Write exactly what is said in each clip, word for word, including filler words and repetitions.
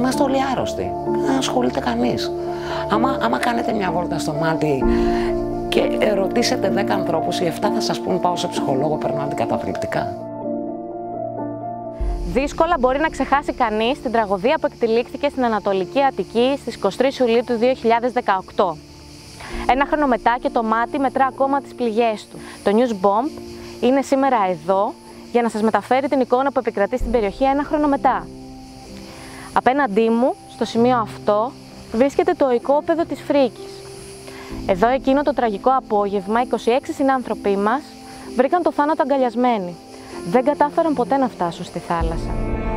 είμαστε όλοι άρρωστοι. Δεν ασχολείται κανείς. Άμα, άμα κάνετε μια βόλτα στο μάτι και ρωτήσετε δέκα ανθρώπους, οι εφτά θα σας πούν πάω σε ψυχολόγο, περνάω αντικαταθλιπτικά. Δύσκολα μπορεί να ξεχάσει κανείς την τραγωδία που εκτελήχθηκε στην Ανατολική Αττική στις είκοσι τρεις Ιουλίου του δύο χιλιάδες δεκαοκτώ. Ένα χρόνο μετά και το μάτι μετρά ακόμα τις πληγές του. Το News Bomb είναι σήμερα εδώ για να σας μεταφέρει την εικόνα που επικρατεί στην περιοχή ένα χρόνο μετά. Απέναντί μου, στο σημείο αυτό, βρίσκεται το οικόπεδο της Φρίκης. Εδώ εκείνο το τραγικό απόγευμα, είκοσι έξι συνάνθρωποι μας βρήκαν το θάνατο αγκαλιασμένοι. Δεν κατάφεραν ποτέ να φτάσουν στη θάλασσα.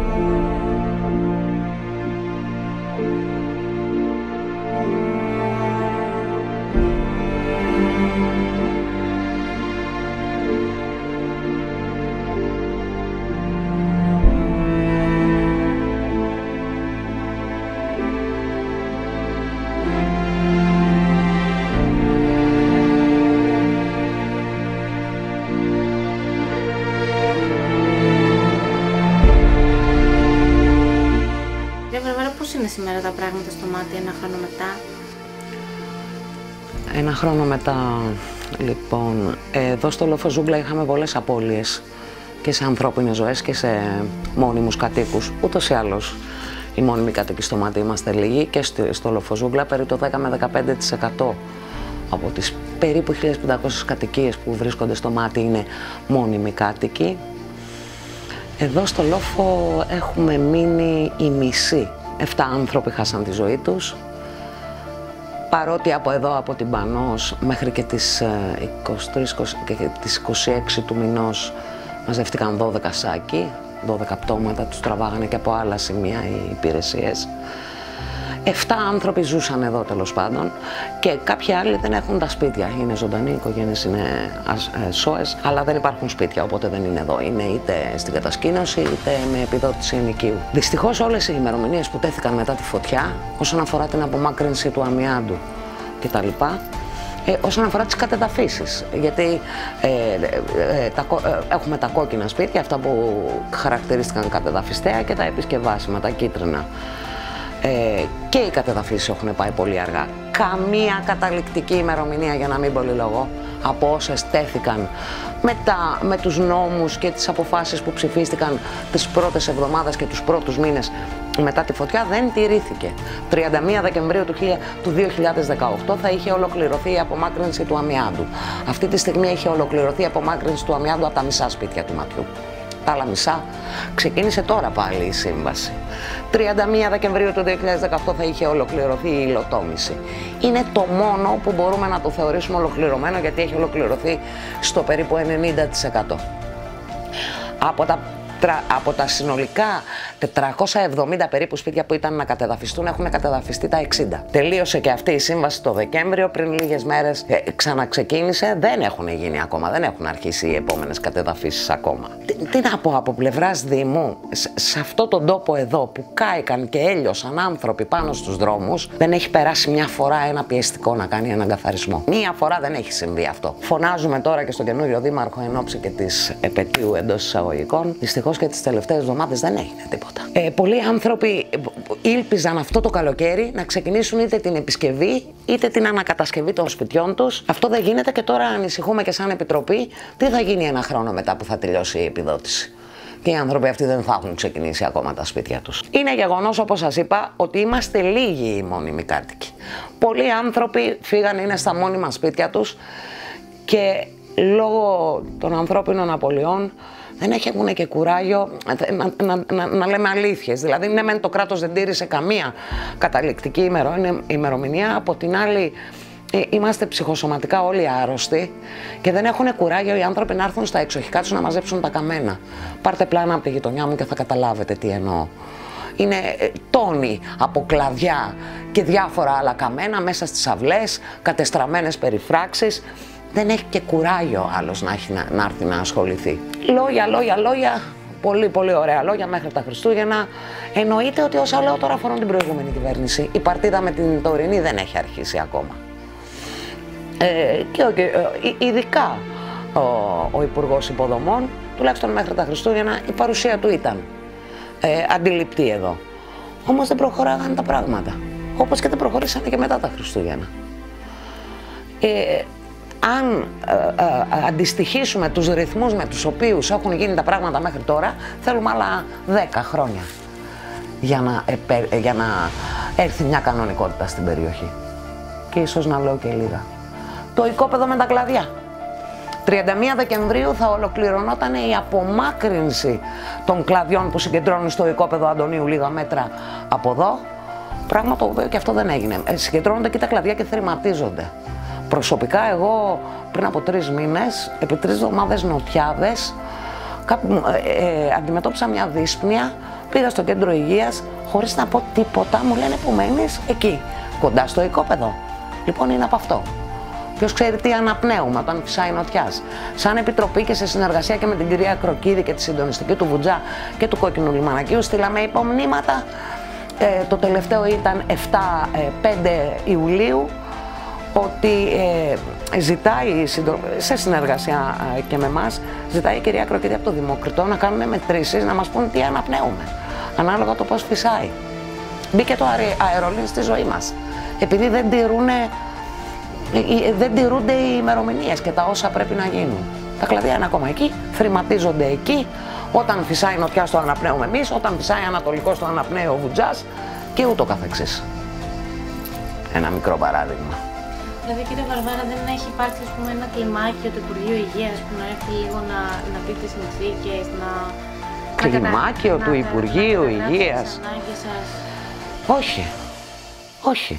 Πώς είναι σήμερα τα πράγματα στο μάτι ένα χρόνο μετά? Ένα χρόνο μετά, λοιπόν, εδώ στο Λόφο Ζούγκλα είχαμε πολλές απώλειες και σε ανθρώπινες ζωές και σε μόνιμους κατοίκους. Ούτως ή άλλως οι μόνιμοι κατοίκοι στο μάτι είμαστε λίγοι και στο Λόφο Ζούγκλα περίπου το δέκα με δεκαπέντε τοις εκατό από τις περίπου χίλιες πεντακόσιες κατοικίες που βρίσκονται στο μάτι είναι μόνιμοι κάτοικοι. Εδώ στο Λόφο έχουμε μείνει οι μισοί. Εφτά άνθρωποι χάσαν τη ζωή τους, παρότι από εδώ, από την Πανός, μέχρι και τις είκοσι τρεις και τις είκοσι έξι του μηνός μαζεύτηκαν δώδεκα σάκοι, δώδεκα πτώματα, τους τραβάγανε και από άλλα σημεία οι υπηρεσίες. Εφτά άνθρωποι ζούσαν εδώ τέλος πάντων και κάποιοι άλλοι δεν έχουν τα σπίτια. Είναι ζωντανοί, οι οικογένειες είναι σώες, αλλά δεν υπάρχουν σπίτια, οπότε δεν είναι εδώ. Είναι είτε στην κατασκήνωση είτε με επιδότηση ενοικίου. Δυστυχώς όλες οι ημερομηνίες που τέθηκαν μετά τη φωτιά, όσον αφορά την απομάκρυνση του αμοιάντου κτλ., Ε, όσον αφορά τις κατεδαφίσεις, γιατί ε, ε, ε, τα, ε, έχουμε τα κόκκινα σπίτια, αυτά που χαρακτηρίστηκαν κατεδαφιστέα, και τα επισκευάσιμα, τα κίτρινα. Ε, και οι κατεδαφίσεις έχουν πάει πολύ αργά. Καμία καταληκτική ημερομηνία, για να μην πολυλογώ, από όσες τέθηκαν με, τα, με τους νόμους και τις αποφάσεις που ψηφίστηκαν τις πρώτες εβδομάδες και τους πρώτους μήνες μετά τη φωτιά, δεν τηρήθηκε. τριάντα μία Δεκεμβρίου του δύο χιλιάδες δεκαοκτώ θα είχε ολοκληρωθεί η απομάκρυνση του αμοιάντου. Αυτή τη στιγμή έχει ολοκληρωθεί η απομάκρυνση του αμοιάντου από τα μισά σπίτια του ματιού. Τα άλλα μισά ξεκίνησε τώρα πάλι η σύμβαση. τριάντα μία Δεκεμβρίου του δύο χιλιάδες δεκαοκτώ θα είχε ολοκληρωθεί η υλοτόμηση. Είναι το μόνο που μπορούμε να το θεωρήσουμε ολοκληρωμένο, γιατί έχει ολοκληρωθεί στο περίπου ενενήντα τοις εκατό. Από τα Από τα συνολικά τετρακόσια εβδομήντα περίπου σπίτια που ήταν να κατεδαφιστούν, έχουν κατεδαφιστεί τα εξήντα. Τελείωσε και αυτή η σύμβαση το Δεκέμβριο, πριν λίγες μέρες ε, ξαναξεκίνησε. Δεν έχουν γίνει ακόμα, δεν έχουν αρχίσει οι επόμενες κατεδαφίσεις ακόμα. Τι, τι να πω από πλευράς Δήμου, σε, σε αυτό τον τόπο εδώ που κάηκαν και έλειωσαν άνθρωποι πάνω στους δρόμους, δεν έχει περάσει μια φορά ένα πιεστικό να κάνει έναν καθαρισμό. Μία φορά δεν έχει συμβεί αυτό. Φωνάζουμε τώρα και στον καινούριο Δήμαρχο εν ώψη και της επετείου εντός εισαγωγικών. Δυστυχώς και τις τελευταίες εβδομάδες δεν έγινε τίποτα. Ε, πολλοί άνθρωποι ήλπιζαν αυτό το καλοκαίρι να ξεκινήσουν είτε την επισκευή είτε την ανακατασκευή των σπιτιών τους. Αυτό δεν γίνεται και τώρα ανησυχούμε και σαν Επιτροπή τι θα γίνει ένα χρόνο μετά που θα τελειώσει η επιδότηση. Και οι άνθρωποι αυτοί δεν θα έχουν ξεκινήσει ακόμα τα σπίτια τους. Είναι γεγονός, όπως σας είπα, ότι είμαστε λίγοι οι μόνιμοι κάτοικοι. Πολλοί άνθρωποι φύγανε, είναι στα μόνιμα σπίτια τους και λόγω των ανθρώπινων απολειών δεν έχουν και κουράγιο να, να, να, να λέμε αλήθειες. Δηλαδή, ναι, μεν το κράτος δεν τήρησε καμία καταληκτική ημερο, ημερομηνία, από την άλλη είμαστε ψυχοσωματικά όλοι άρρωστοι και δεν έχουν κουράγιο οι άνθρωποι να έρθουν στα εξοχικά τους να μαζέψουν τα καμένα. Πάρτε πλάνα από τη γειτονιά μου και θα καταλάβετε τι εννοώ. Είναι τόνοι από κλαδιά και διάφορα άλλα καμένα μέσα στις αυλές, κατεστραμμένες περιφράξεις. Δεν έχει και κουράγιο άλλος να, έχει, να, να έρθει να ασχοληθεί. Λόγια, λόγια, λόγια, πολύ πολύ ωραία λόγια μέχρι τα Χριστούγεννα. Εννοείται ότι όσα λέω τώρα αφορούν την προηγούμενη κυβέρνηση. Η παρτίδα με την τωρινή δεν έχει αρχίσει ακόμα. Ε, και ο, ε, ειδικά ο, ο Υπουργός Υποδομών, τουλάχιστον μέχρι τα Χριστούγεννα, η παρουσία του ήταν ε, αντιληπτή εδώ. Όμως δεν προχωράγανε τα πράγματα. Όπως και δεν προχωρήσανε και μετά τα Χριστούγεννα. Ε, αν ε, ε, αντιστοιχίσουμε τους ρυθμούς με τους οποίους έχουν γίνει τα πράγματα μέχρι τώρα, θέλουμε άλλα δέκα χρόνια για να, ε, για να έρθει μια κανονικότητα στην περιοχή. Και ίσως να λέω και λίγα. Το οικόπεδο με τα κλαδιά. τριάντα μία Δεκεμβρίου θα ολοκληρωνόταν η απομάκρυνση των κλαδιών που συγκεντρώνουν στο οικόπεδο Αντωνίου λίγα μέτρα από εδώ. Πράγμα το οποίο και αυτό δεν έγινε. Ε, συγκεντρώνονται εκεί τα κλαδιά και θρηματίζονται. Προσωπικά εγώ πριν από τρεις μήνες, επί τρεις εβδομάδες νοτιάδες, κάπου, ε, ε, αντιμετώπισα μια δύσπνοια, πήγα στο κέντρο υγείας, χωρίς να πω τίποτα, μου λένε που μένεις εκεί, κοντά στο οικόπεδο. Λοιπόν είναι από αυτό. Ποιος ξέρει τι αναπνέουμε όταν φυσάει νοτιάς. Σαν επιτροπή και σε συνεργασία και με την κυρία Κροκίδη και τη συντονιστική του Βουτζά και του Κόκκινου Λιμανακίου στείλαμε υπομνήματα. Ε, το τελευταίο ήταν επτά πέντε Ιουλίου, ότι ε, ζητάει, σε συνεργασία ε, και με εμάς, ζητάει η κυρία Κροκίδη από το Δημοκριτό να κάνουμε μετρήσεις, να μας πούν τι αναπνέουμε, ανάλογα το πώς φυσάει. Μπήκε το αερολίν στη ζωή μας, επειδή δεν, τηρούνε, δεν τηρούνται οι ημερομηνίες και τα όσα πρέπει να γίνουν. Τα κλαδιά είναι ακόμα εκεί, θρηματίζονται εκεί, όταν φυσάει νοτιά το αναπνέουμε εμείς, όταν φυσάει ανατολικό το αναπνέει ο Βουτζάς και ούτω καθεξής. Ένα μικρό παράδειγμα. Δηλαδή, κύριε Βαρβάρα, δεν έχει υπάρξει ας πούμε, ένα κλιμάκιο του Υπουργείου Υγείας που να έρθει λίγο να, να πει τις συνθήκες, να... Κλιμάκιο να, του να, Υπουργείου να, να, Υγείας. Τις ανάγκες σας. Όχι. Όχι.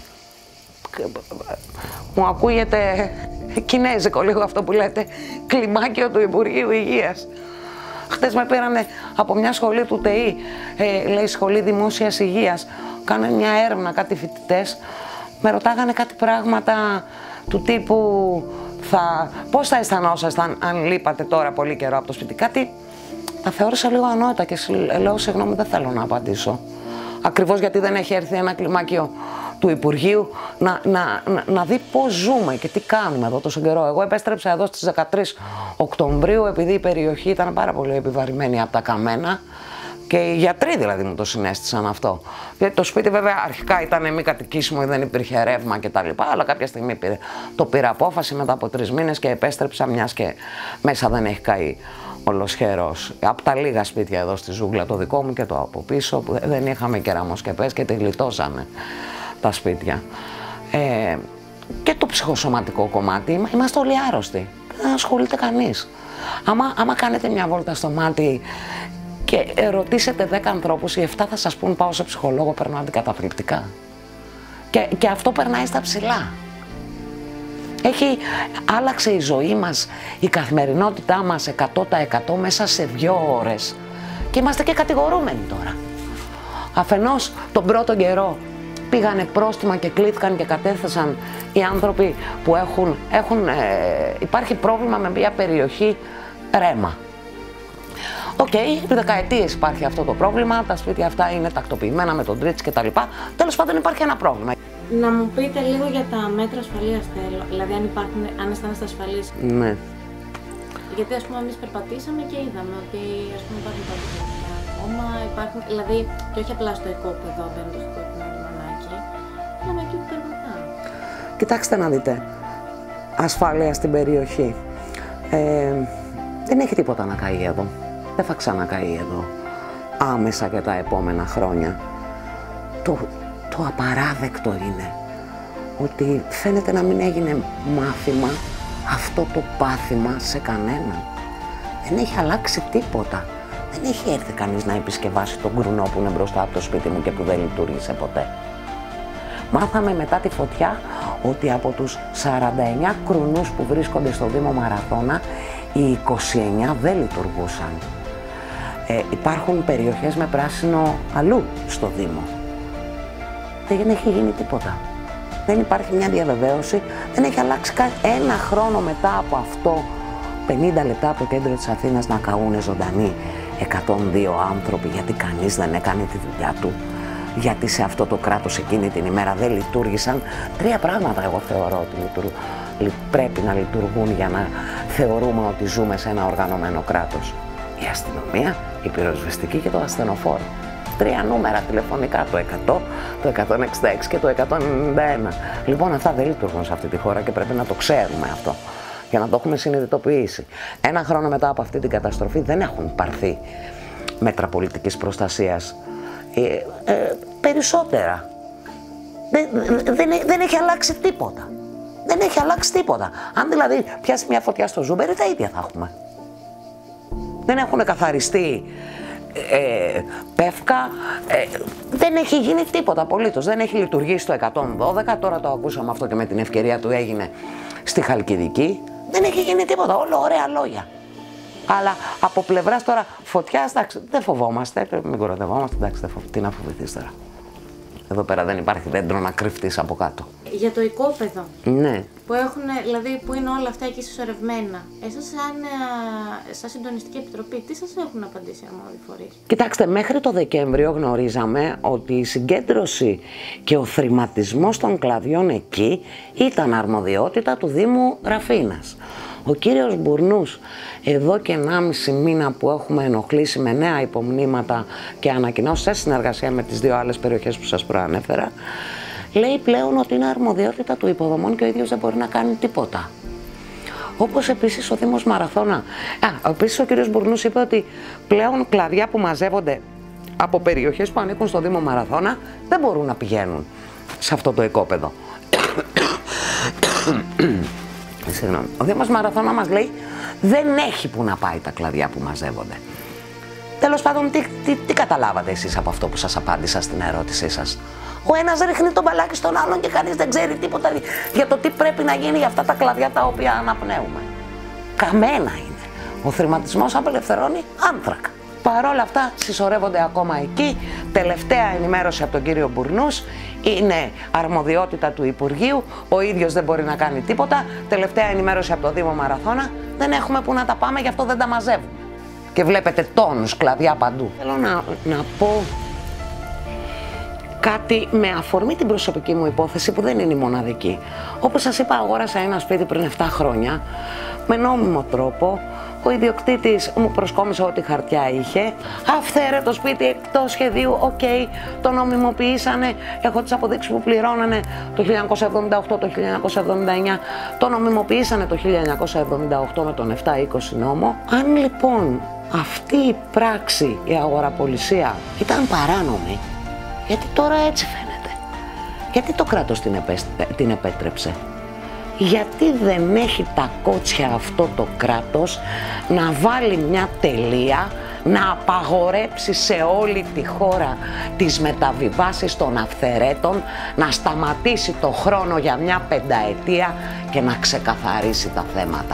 Μου ακούγεται κινέζικο λίγο αυτό που λέτε. Κλιμάκιο του Υπουργείου Υγείας. Χτες με πήρανε από μια σχολή του ΤΕΗ, ε, λέει Σχολή Δημόσιας Υγείας, κάνανε μια έρευνα κάτι φοιτητές, με ρωτάγανε κάτι πράγματα του τύπου θα, πώς θα αισθανόσασταν αν λείπατε τώρα πολύ καιρό από το σπίτι. Κάτι τα θεώρησα λίγο ανόητα και λέω συγγνώμη, δεν θέλω να απαντήσω. Ακριβώς γιατί δεν έχει έρθει ένα κλιμάκιο του Υπουργείου να, να, να, να δει πώς ζούμε και τι κάνουμε εδώ τόσο καιρό. Εγώ επέστρεψα εδώ στις δεκατρείς Οκτωβρίου επειδή η περιοχή ήταν πάρα πολύ επιβαρημένη από τα καμένα και οι γιατροί δηλαδή μου το συνέστησαν αυτό. Γιατί το σπίτι βέβαια αρχικά ήταν μη κατοικήσιμο ή δεν υπήρχε ρεύμα κτλ. Αλλά κάποια στιγμή πήρε, το πήρα απόφαση μετά από τρεις μήνες και επέστρεψα, μιας και μέσα δεν έχει καεί ολοσχερός. Από τα λίγα σπίτια εδώ στη ζούγκλα, το δικό μου και το από πίσω, που δεν είχαμε κεραμοσκεπές και τη γλιτώσαμε τα σπίτια. Ε, και το ψυχοσωματικό κομμάτι, είμαστε όλοι άρρωστοι. Δεν ασχολείται κανείς. Άμα, άμα κάνετε μια βόλτα στο μάτι και ρωτήσετε δέκα ανθρώπους, οι εφτά θα σας πούν πάω σε ψυχολόγο, περνάω αντικαταπληκτικά. Και, και αυτό περνάει στα ψηλά. Έχει, άλλαξε η ζωή μας, η καθημερινότητά μας εκατό τοις εκατό μέσα σε δύο ώρες. Και είμαστε και κατηγορούμενοι τώρα. Αφενός τον πρώτο καιρό πήγανε πρόστιμα και κλήθηκαν και κατέθεσαν οι άνθρωποι που έχουν, έχουν ε, υπάρχει πρόβλημα με μια περιοχή ρέμα. Οκ, okay, δεκαετίες υπάρχει αυτό το πρόβλημα, τα σπίτια αυτά είναι τακτοποιημένα με τον τρίτς κτλ. Τέλος πάντων υπάρχει ένα πρόβλημα. Να μου πείτε λίγο για τα μέτρα ασφαλείας θέλω, δηλαδή αν υπάρχουν, αν αισθάνεστε ασφαλείς. Ναι. Γιατί ας πούμε εμείς περπατήσαμε και είδαμε ότι ας πούμε υπάρχουν τα παιδιά ακόμα, υπάρχουν, δηλαδή και όχι απλά στο οικόπεδο μπαίνοντα στο Κόκκινο Λιμανάκι, αλλά εκεί που περπατάμε. Κοιτάξτε να δείτε, ασφάλεια στην περιοχή. Ε, δεν έχει τίποτα να καεί εδώ. Δεν θα ξανακαεί εδώ άμεσα και τα επόμενα χρόνια. Το, το απαράδεκτο είναι ότι φαίνεται να μην έγινε μάθημα αυτό το πάθημα σε κανέναν. Δεν έχει αλλάξει τίποτα. Δεν έχει έρθει κανείς να επισκευάσει τον κρουνό που είναι μπροστά από το σπίτι μου και που δεν λειτουργήσε ποτέ. Μάθαμε μετά τη φωτιά ότι από τους σαράντα εννέα κρουνούς που βρίσκονται στο Δήμο Μαραθώνα, οι είκοσι εννέα δεν λειτουργούσαν. Ε, υπάρχουν περιοχές με πράσινο αλλού στο Δήμο. Δεν έχει γίνει τίποτα. Δεν υπάρχει μια διαβεβαίωση, δεν έχει αλλάξει καν ένα χρόνο μετά από αυτό, πενήντα λεπτά από το κέντρο της Αθήνας να καούνε ζωντανοί εκατόν δύο άνθρωποι, γιατί κανείς δεν έκανε τη δουλειά του. Γιατί σε αυτό το κράτος εκείνη την ημέρα δεν λειτουργήσαν. Τρία πράγματα εγώ θεωρώ ότι λειτουργούν. Πρέπει να λειτουργούν για να θεωρούμε ότι ζούμε σε ένα οργανωμένο κράτος. Η αστυνομία, η πυροσβεστική και το ασθενοφόρο. τρία νούμερα τηλεφωνικά, το εκατό, το εκατόν εξήντα έξι και το εκατόν ενενήντα ένα. Λοιπόν, αυτά δεν λειτουργούν σε αυτή τη χώρα και πρέπει να το ξέρουμε αυτό για να το έχουμε συνειδητοποιήσει. Ένα χρόνο μετά από αυτή την καταστροφή δεν έχουν πάρθει μέτρα πολιτικής προστασίας. Ε, ε, περισσότερα. Δεν, δεν, δεν έχει αλλάξει τίποτα. Δεν έχει αλλάξει τίποτα. Αν δηλαδή πιάσει μια φωτιά στο Ζούμπερι, τα ίδια θα έχουμε. Δεν έχουν καθαριστεί ε, πεύκα, ε, δεν έχει γίνει τίποτα απολύτως. Δεν έχει λειτουργήσει το εκατόν δώδεκα, τώρα το ακούσαμε αυτό και με την ευκαιρία του έγινε στη Χαλκιδική. Δεν έχει γίνει τίποτα, όλο ωραία λόγια. Αλλά από πλευράς τώρα φωτιάς, εντάξει, δεν φοβόμαστε, μην κοροϊδευόμαστε, εντάξει, δεν φοβ... τι να φοβηθείς τώρα. Εδώ πέρα δεν υπάρχει δέντρο να κρυφτείς από κάτω. Για το οικόπεδο. Ναι. Που έχουν, δηλαδή που είναι όλα αυτά εκεί συσσωρευμένα. Εσάς σαν, σαν συντονιστική επιτροπή, τι σας έχουν απαντήσει οι αρμόδιοι φορείς? Κοιτάξτε, μέχρι το Δεκέμβριο γνωρίζαμε ότι η συγκέντρωση και ο θρηματισμός των κλαδιών εκεί ήταν αρμοδιότητα του Δήμου Ραφίνας. Ο κύριος Μπουρνούς, εδώ και ενάμιση μήνα που έχουμε ενοχλήσει με νέα υπομνήματα και ανακοινώσεις σε συνεργασία με τις δύο άλλες περιοχές που σας προανέφερα, λέει πλέον ότι είναι αρμοδιότητα του υποδομών και ο ίδιος δεν μπορεί να κάνει τίποτα. Όπως επίσης ο Δήμος Μαραθώνα. Α, επίσης ο κύριος Μπουρνούς είπε ότι πλέον κλαδιά που μαζεύονται από περιοχές που ανήκουν στο Δήμο Μαραθώνα δεν μπορούν να πηγαίνουν σε αυτό το οικόπεδο. Συγγνώμη. Ο Δήμος Μαραθώνα μας λέει δεν έχει που να πάει τα κλαδιά που μαζεύονται. Τέλος πάντων, τι, τι, τι καταλάβατε εσείς από αυτό που σας απάντησα στην ερώτησή σας? Ο ένας ρίχνει το μπαλάκι στον άλλον και κανείς δεν ξέρει τίποτα για το τι πρέπει να γίνει για αυτά τα κλαδιά τα οποία αναπνέουμε. Καμένα είναι. Ο θρηματισμός απελευθερώνει άνθρακα. Παρ' όλα αυτά συσσωρεύονται ακόμα εκεί. Τελευταία ενημέρωση από τον κύριο Μπουρνούς, είναι αρμοδιότητα του Υπουργείου, ο ίδιος δεν μπορεί να κάνει τίποτα. Τελευταία ενημέρωση από το Δήμο Μαραθώνα, δεν έχουμε που να τα πάμε, γι' αυτό δεν τα μαζεύουμε. Και βλέπετε τόνους κλαδιά παντού. Θέλω να, να πω κάτι με αφορμή την προσωπική μου υπόθεση που δεν είναι η μοναδική. Όπως σας είπα, αγόρασα ένα σπίτι πριν επτά χρόνια με νόμιμο τρόπο. Ο ιδιοκτήτης μου προσκόμισε ό,τι χαρτιά είχε. Αυθαίρετο σπίτι εκτός σχεδίου, οκ, okay, το νομιμοποιήσανε. Έχω τις αποδείξεις που πληρώνανε το χίλια εννιακόσια εβδομήντα οκτώ, το χίλια εννιακόσια εβδομήντα εννιά. Το νομιμοποιήσανε το χίλια εννιακόσια εβδομήντα οκτώ με τον επτακόσια είκοσι νόμο. Αν λοιπόν αυτή η πράξη, η αγοραπολισία, ήταν παράνομη, γιατί τώρα έτσι φαίνεται? Γιατί το κράτος την, επέ... την επέτρεψε? Γιατί δεν έχει τα κότσια αυτό το κράτος να βάλει μια τελεία, να απαγορέψει σε όλη τη χώρα τις μεταβιβάσεις των αυθαιρέτων, να σταματήσει το χρόνο για μια πενταετία και να ξεκαθαρίσει τα θέματα?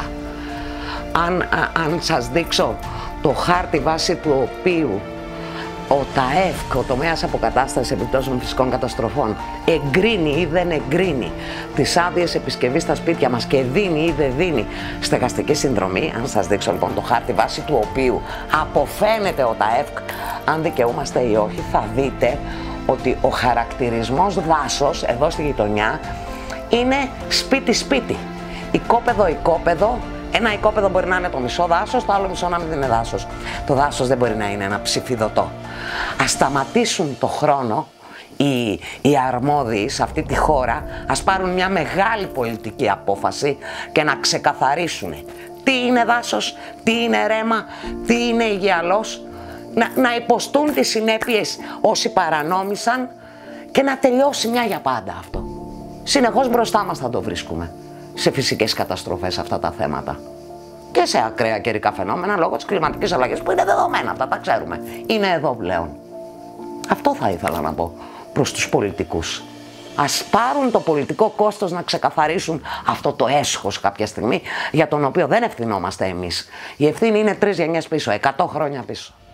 Αν, α, αν σας δείξω το χάρτη βάσει του οποίου ο ΤΑΕΦΚ, ο τομέας αποκατάστασης επιπτώσεων φυσικών καταστροφών, εγκρίνει ή δεν εγκρίνει τις άδειες επισκευής στα σπίτια μας και δίνει ή δεν δίνει στεγαστική συνδρομή, αν σας δείξω λοιπόν το χάρτη βάσει του οποίου αποφαίνεται ο ΤΑΕΦΚ αν δικαιούμαστε ή όχι, θα δείτε ότι ο χαρακτηρισμός δάσος εδώ στη γειτονιά είναι σπίτι-σπίτι, οικόπεδο-οικόπεδο. Ένα οικόπεδο μπορεί να είναι το μισό δάσος, το άλλο μισό να μην είναι δάσος. Το δάσος δεν μπορεί να είναι ένα ψηφιδωτό. Ας σταματήσουν το χρόνο οι, οι αρμόδιοι σε αυτή τη χώρα, ας πάρουν μια μεγάλη πολιτική απόφαση και να ξεκαθαρίσουν τι είναι δάσος, τι είναι ρέμα, τι είναι υγιαλός, να, να υποστούν τις συνέπειες όσοι παρανόμησαν και να τελειώσει μια για πάντα αυτό. Συνεχώς μπροστά μας θα το βρίσκουμε σε φυσικές καταστροφές αυτά τα θέματα και σε ακραία καιρικά φαινόμενα λόγω της κλιματικής αλλαγής που είναι δεδομένα, αυτά τα ξέρουμε. Είναι εδώ πλέον. Αυτό θα ήθελα να πω προς τους πολιτικούς. Ας πάρουν το πολιτικό κόστος να ξεκαθαρίσουν αυτό το έσχος κάποια στιγμή για τον οποίο δεν ευθυνόμαστε εμείς. Η ευθύνη είναι τρεις γενιές πίσω, εκατό χρόνια πίσω.